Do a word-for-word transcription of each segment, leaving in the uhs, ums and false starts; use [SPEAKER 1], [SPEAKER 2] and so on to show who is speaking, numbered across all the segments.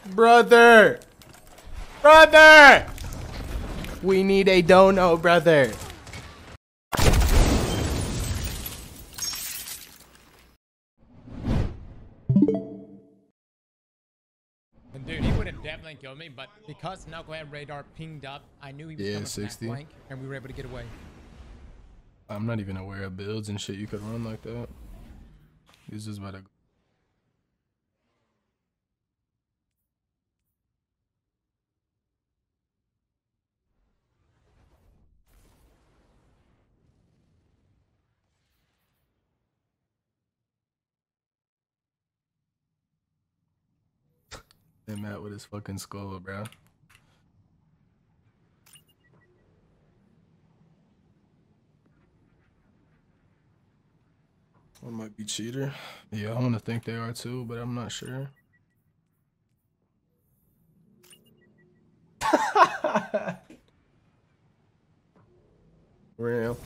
[SPEAKER 1] Brother! Brother! We need a dono, brother.
[SPEAKER 2] Dude, he would have definitely killed me, but because Knucklehead radar pinged up, I knew he was
[SPEAKER 1] Yeah,
[SPEAKER 2] coming
[SPEAKER 1] sixty.
[SPEAKER 2] from that flank, and we were able to get away.
[SPEAKER 1] I'm not even aware of builds and shit you could run like that. He's just about to. And Matt with his fucking skull, bro. One might be cheater. Yeah, I want to think they are too, but I'm not sure. Real.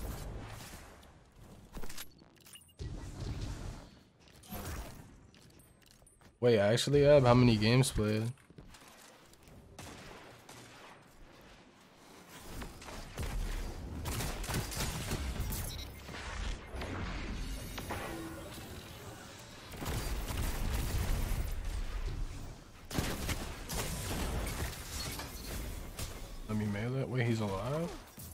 [SPEAKER 1] Wait, I actually have how many games played? Let me mail it. Wait, he's alive?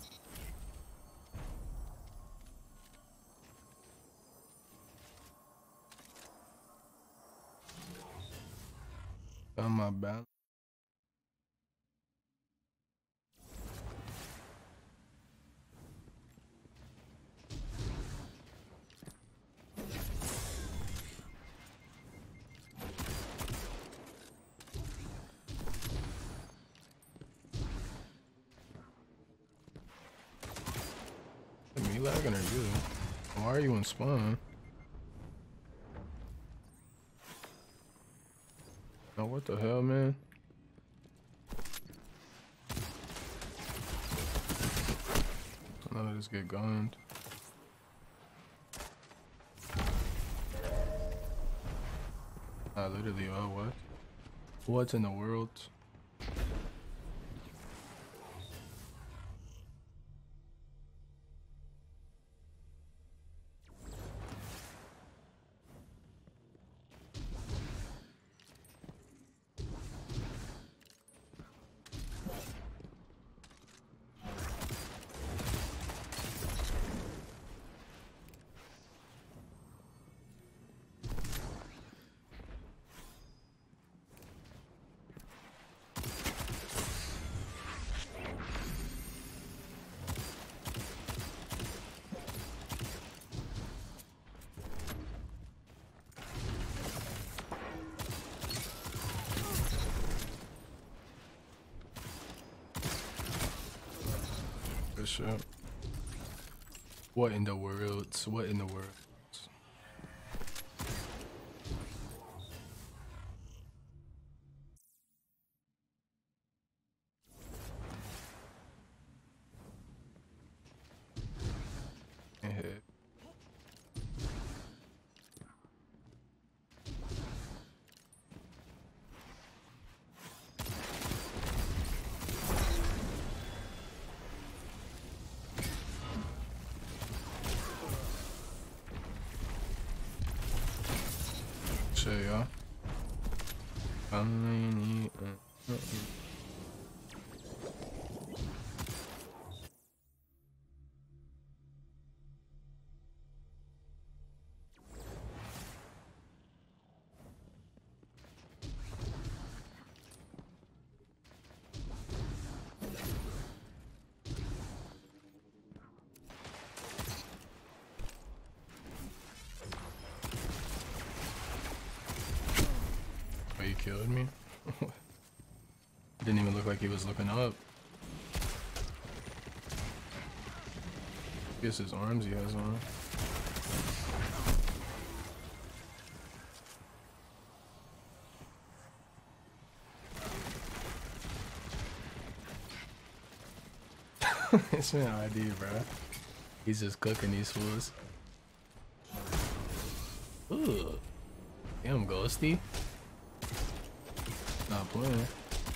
[SPEAKER 1] On my back. Me lagging or you? Why are you in spawn? Oh, what the hell, man? None of this get going. I literally, oh, what? What in the world? Sure. What in the world? What in the world? Ahead. Shit, y'all. I need. Uh, uh, Oh, you killed me? Didn't even look like he was looking up. Guess his arms he has on. It's no idea, bro. He's just cooking these fools. Ooh. Damn, Ghosty. Not playing.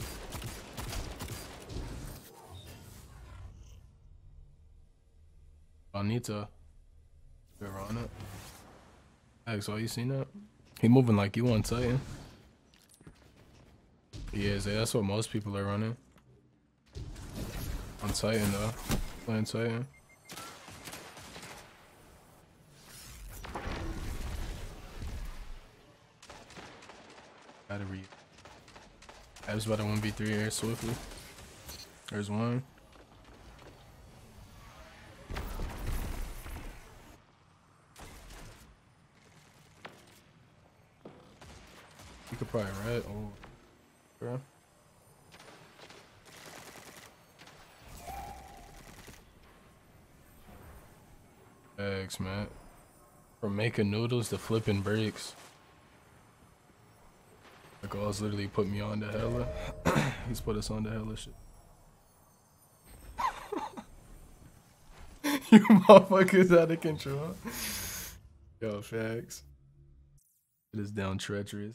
[SPEAKER 1] Anita. You're on it. Alex, all you seen that? He moving like you on Titan. He is. Yeah, that's what most people are running. On Titan though. Playing Titan. Gotta read. I was about to one v three here swiftly. There's one. You could probably red. Oh, bro. Thanks, man. From making noodles to flipping bricks. The girls literally put me on the hella. He's put us on the hella shit. You motherfuckers out of control. Yo, facts. It is down treacherous.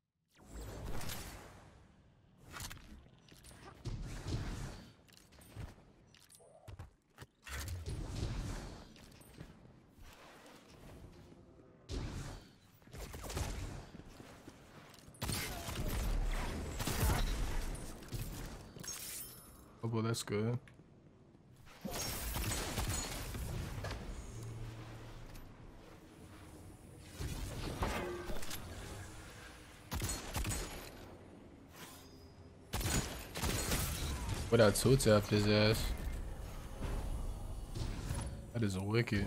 [SPEAKER 1] Oh, well, that's good. But I two tapped his ass. That is wicked.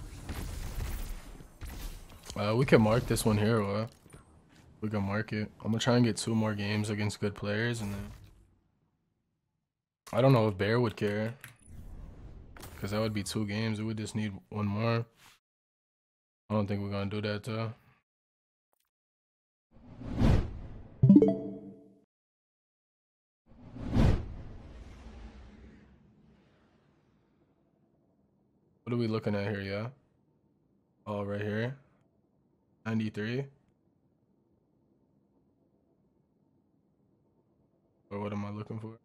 [SPEAKER 1] Uh, we can mark this one here, or we can mark it. I'm gonna try and get two more games against good players, and then I don't know if Bear would care, because that would be two games. We would just need one more. I don't think we're gonna do that though. What are we looking at here, yeah? Oh, right here. ninety-three. Or what am I looking for?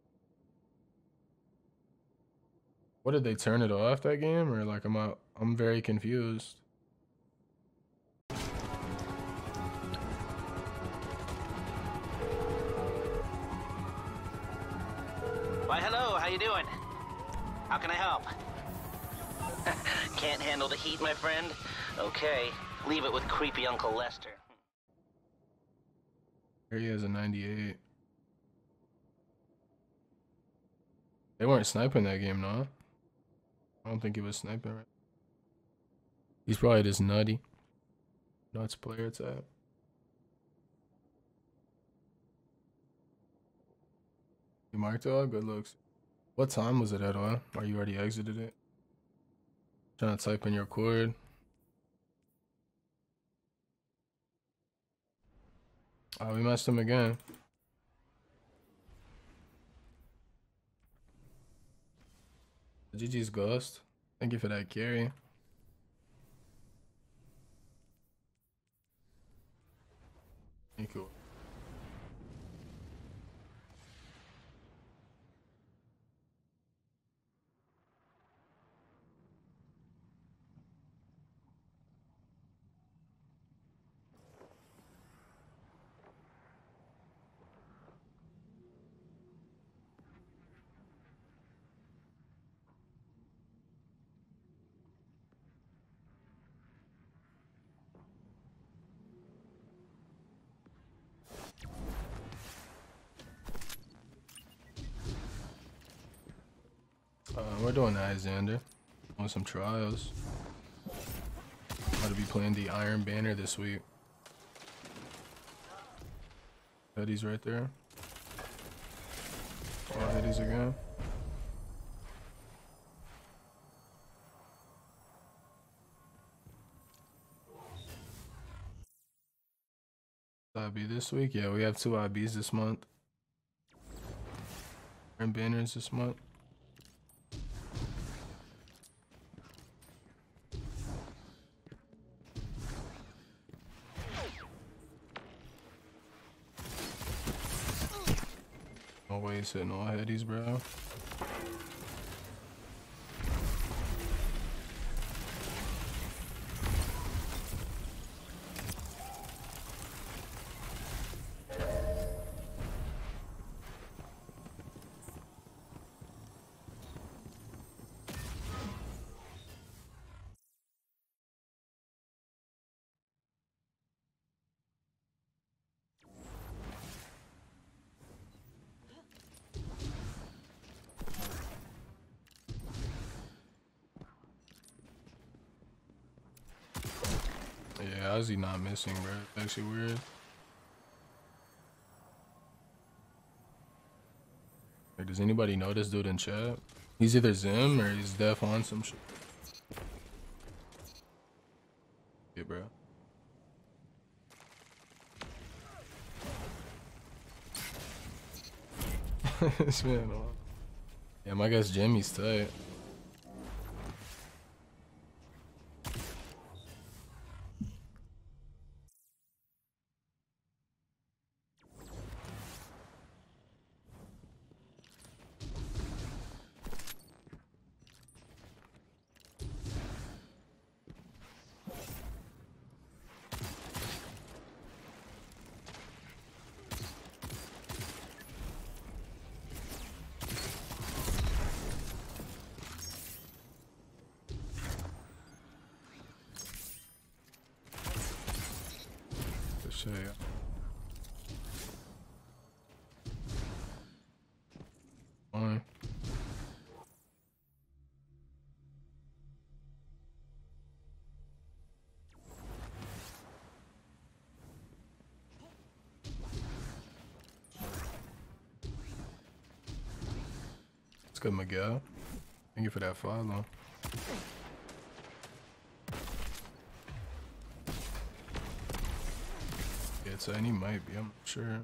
[SPEAKER 1] What, did they turn it off that game? Or like, am I, I'm very confused.
[SPEAKER 3] Why, hello, how you doing? How can I help? Can't handle the heat, my friend? Okay, leave it with creepy Uncle Lester.
[SPEAKER 1] Here he has a ninety-eight. They weren't sniping that game, no? I don't think he was sniping, right? He's probably just nutty. Nuts player type. You marked it all? Good looks. What time was it at all? Or you already exited it? Trying to type in your cord. Oh, we messed him again. G G's Ghost. Thank you for that carry. Thank you. Uh, we're doing Alexander on some trials. About to be playing the Iron Banner this week. Eddie's right there. Oh, Eddie's again. I B this week? Yeah, we have two I Bs this month. Iron Banners this month. No way he's hitting all headies, bro. Yeah, how's he not missing, bro? It's actually weird. Like, does anybody know this dude in chat? He's either Zim or he's def on some shit. Yeah, bro. This man, oh. Yeah, my guess Jimmy's tight. Shit. Fine. It's good, Miguel. Thank you for that follow. Yeah, it's and he might be, I'm not sure.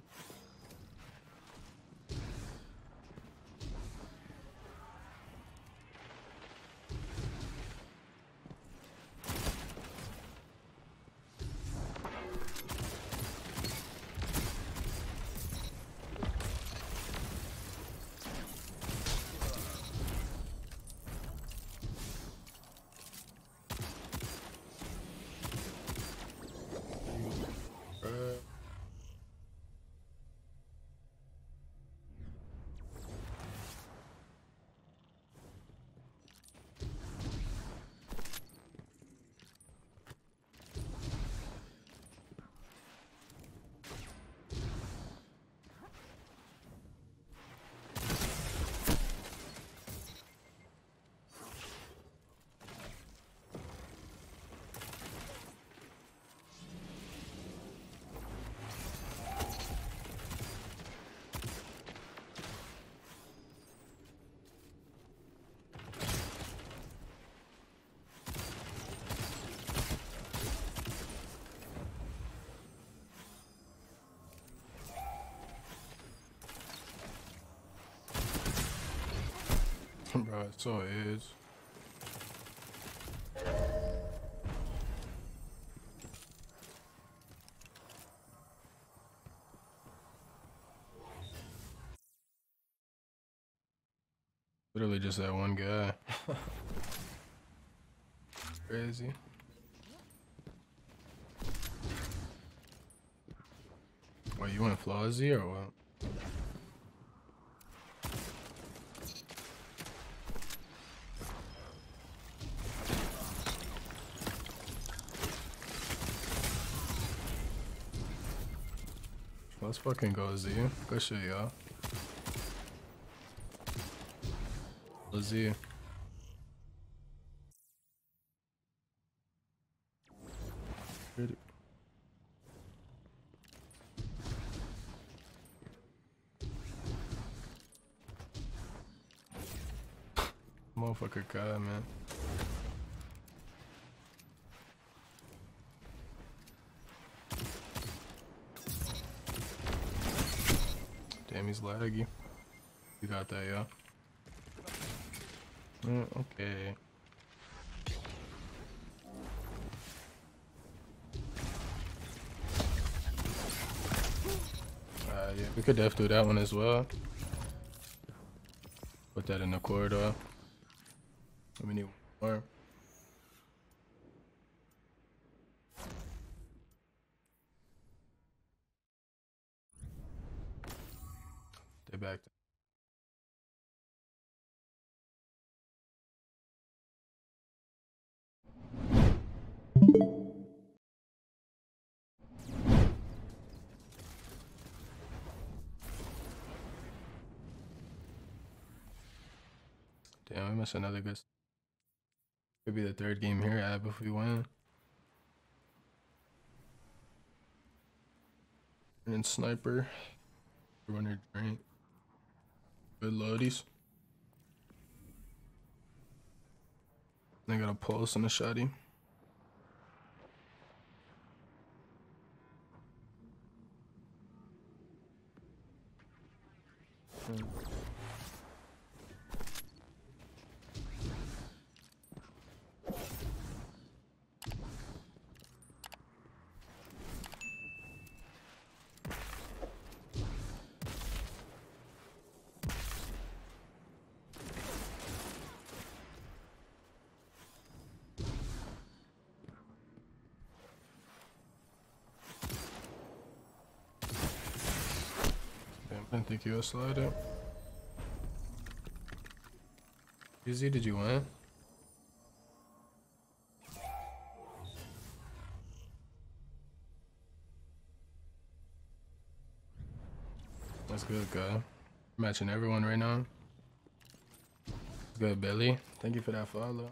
[SPEAKER 1] Bro, it so is. Literally just that one guy. Crazy. Wait, you went Flawsy or what? Let's fucking go, Z. Good shit, y'all. Z. Motherfucker God, man. Damn, he's laggy. You got that, yeah? Mm, okay. Uh, yeah, we could def do that one as well. Put that in the corridor. We need more. They back. Damn, we missed another good. Could be the third game here, Ab, if we win. And then sniper. Runner drink. Good loadies. They got a pulse and a shotty. Hmm. I didn't think you would slide it. Easy, did you win? That's good, guy. Matching everyone right now. Good, Billy. Thank you for that follow.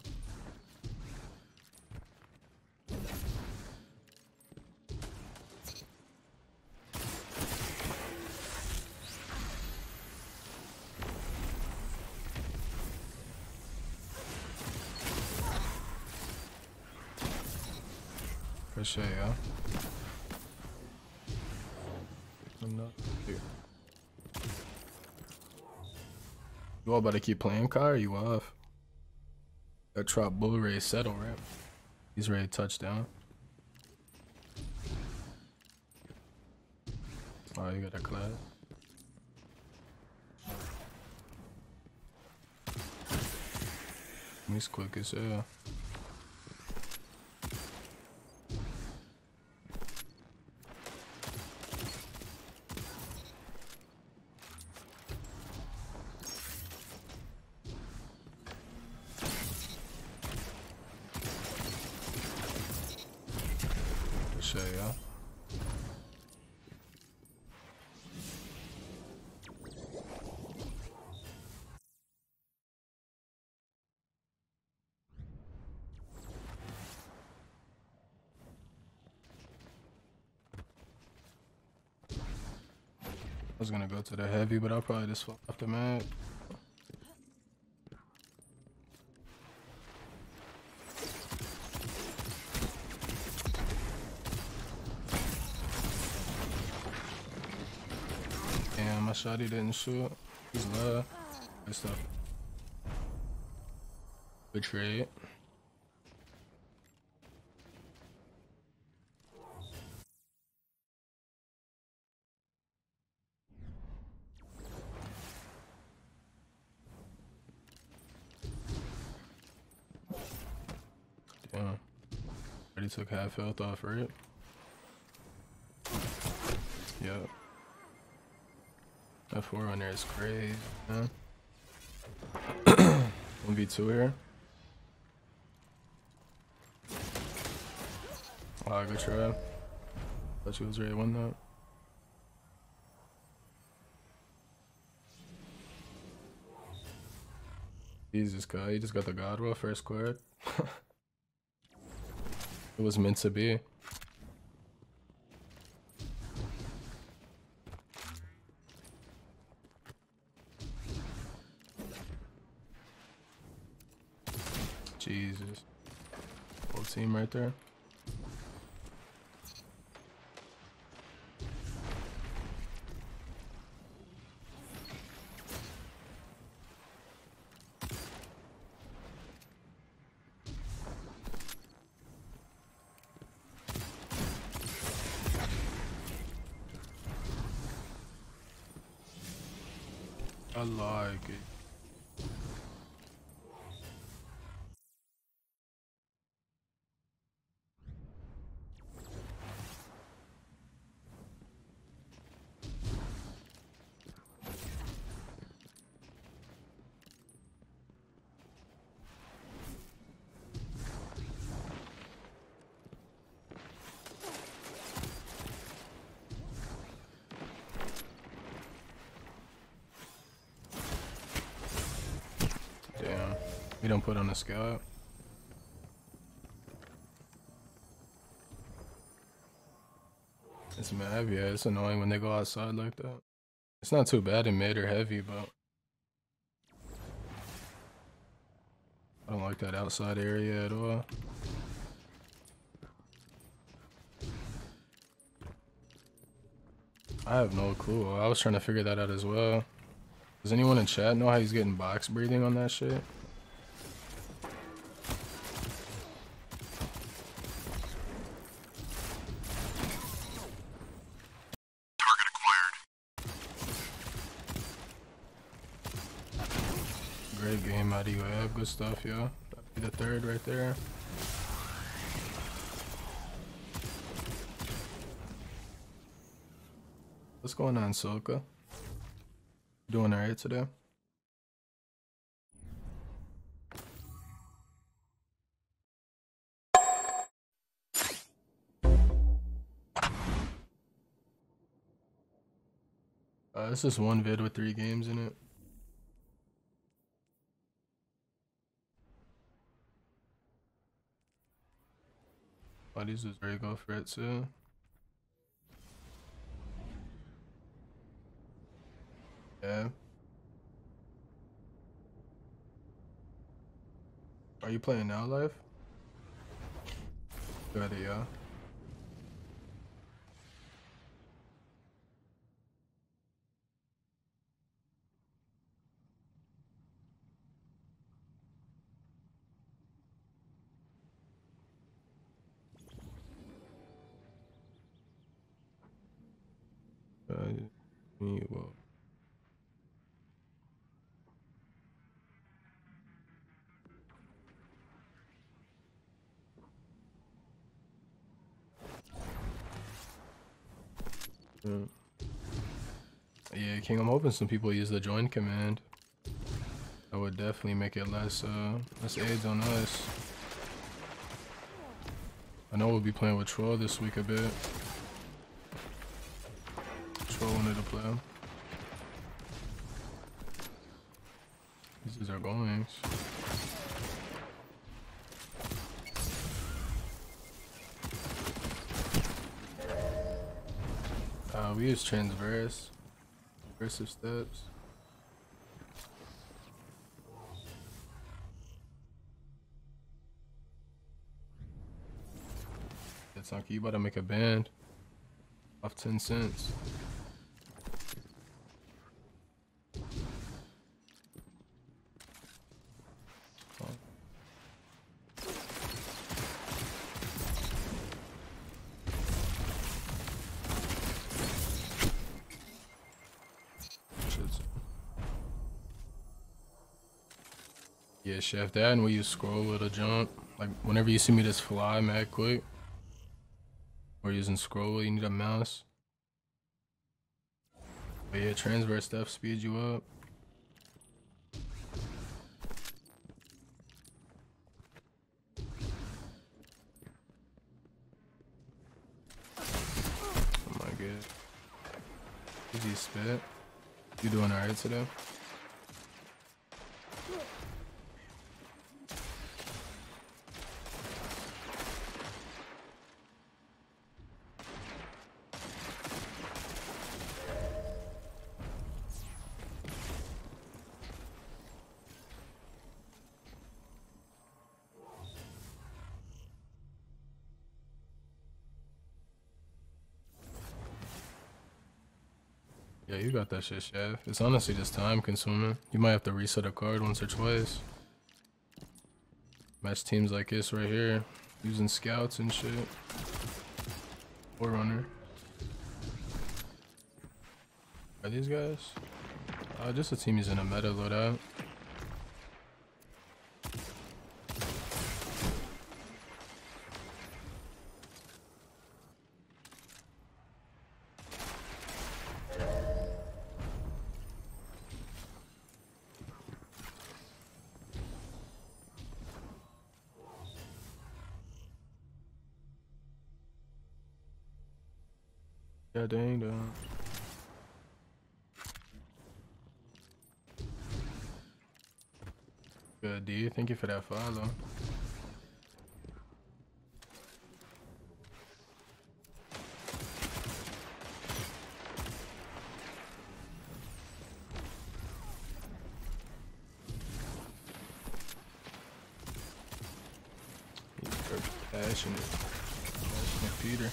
[SPEAKER 1] For sure, yeah. I'm not here. You all about to keep playing, Car? Or you off? That Trop Bull Ray settle, right? He's ready to touchdown. Oh, you got a class. He's quick as hell. Sure, yeah. I was gonna go to the heavy, but I'll probably just swap off the map. Damn, my shotty didn't shoot. He's low. Good stuff. Good trade. Damn. Already took half health off, right? Yep. That four on there is crazy, man. one v two here. Oh, good try. Thought she was ready to win that. Jesus, guy, you just got the Godwell first squad. It was meant to be. Jesus. Whole team right there. I like it. We don't put on the scout. It's mad, yeah. It's annoying when they go outside like that. It's not too bad in mid or heavy, but I don't like that outside area at all. I have no clue. I was trying to figure that out as well. Does anyone in chat know how he's getting box breathing on that shit?
[SPEAKER 4] Target acquired.
[SPEAKER 1] Great game out of U A F. Good stuff, yo. That'd be the third right there. What's going on, Soka? Doing alright today? Uh, it's just one vid with three games in it. Oh, these is very go for it too. Yeah. Are you playing now, live? Got it, yeah. Uh, me, well. Yeah. Yeah, King, I'm hoping some people use the join command. That would definitely make it less, uh, less aids on us. I know we'll be playing with Troll this week a bit. Troll wanted to play. These are goings. Uh, we use transverse, transversive steps. That's not you about to make a band off ten cents. Yeah, chef, that and we use scroll with a jump. Like whenever you see me just fly mad quick, we're using scroll, you need a mouse. But yeah, transverse stuff speeds you up. Oh my god. Easy spit. You doing alright today? Yeah, you got that shit, chef. It's honestly just time consuming. You might have to reset a card once or twice. Match teams like this right here, using scouts and shit. Forerunner. Are these guys? Uh, just a team using a meta loadout. Yeah, dang, dang. Good, D. Thank you for that follow. Passionate. Passionate Peter.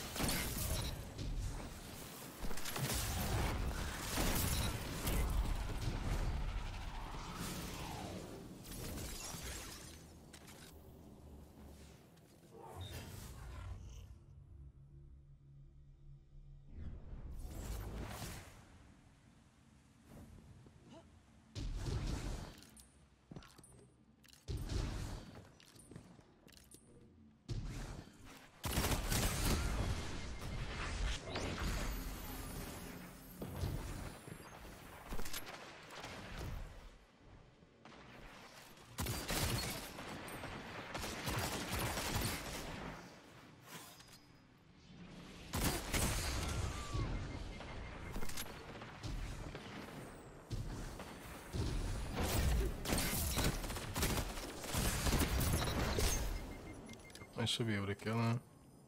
[SPEAKER 1] I should be able to kill him.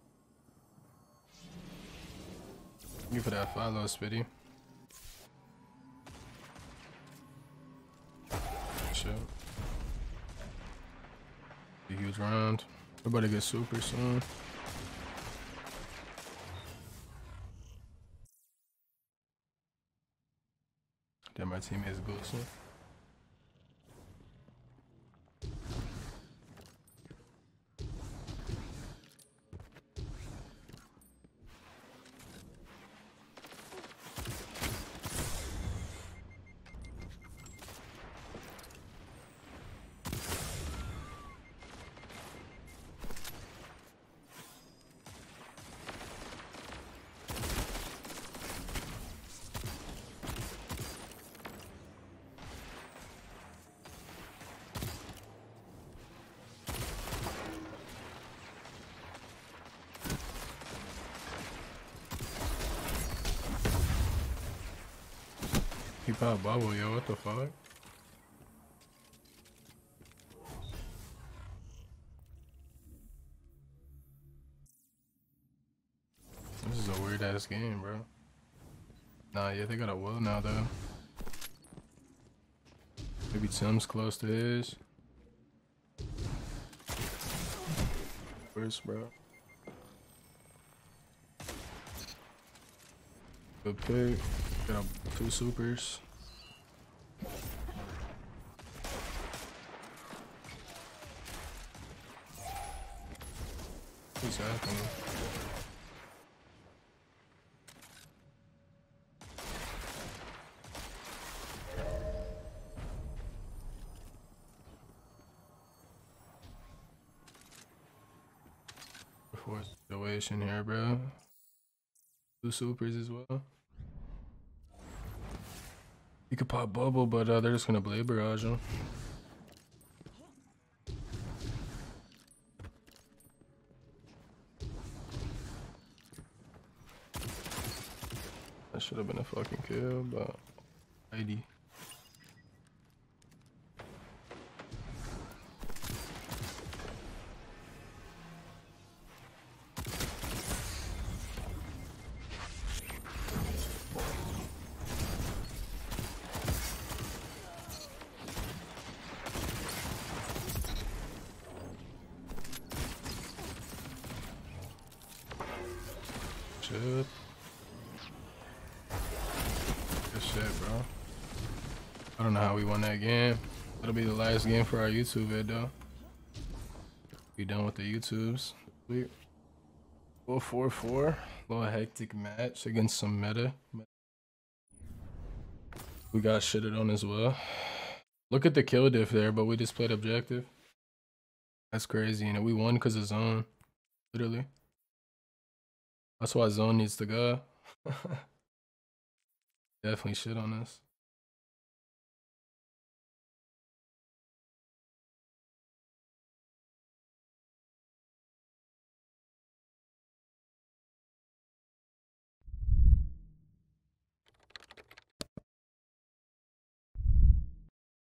[SPEAKER 1] Thank you for that follow, Spitty. Shit. A huge round. Everybody get super soon. Damn, my teammate's ghosting. He popped bubble, yo, what the fuck? This is a weird ass game, bro. Nah, yeah, they got a will now, though. Maybe Tim's close to his. First, bro. Good pick. Got two supers. What's happening? Before situation here, bro. Two supers as well. You could pop bubble, but uh, they're just gonna blade barrage him. That should have been a fucking kill, but I D. Shit. Good shit, bro. I don't know how we won that game. That'll be the last game for our YouTube vid, though. Be done with the YouTubes. Sweet. four four four. Little hectic match against some meta. We got shitted on as well. Look at the kill diff there, but we just played objective. That's crazy, you know. We won because of zone. Literally. That's why zone needs to go. Definitely shit on us.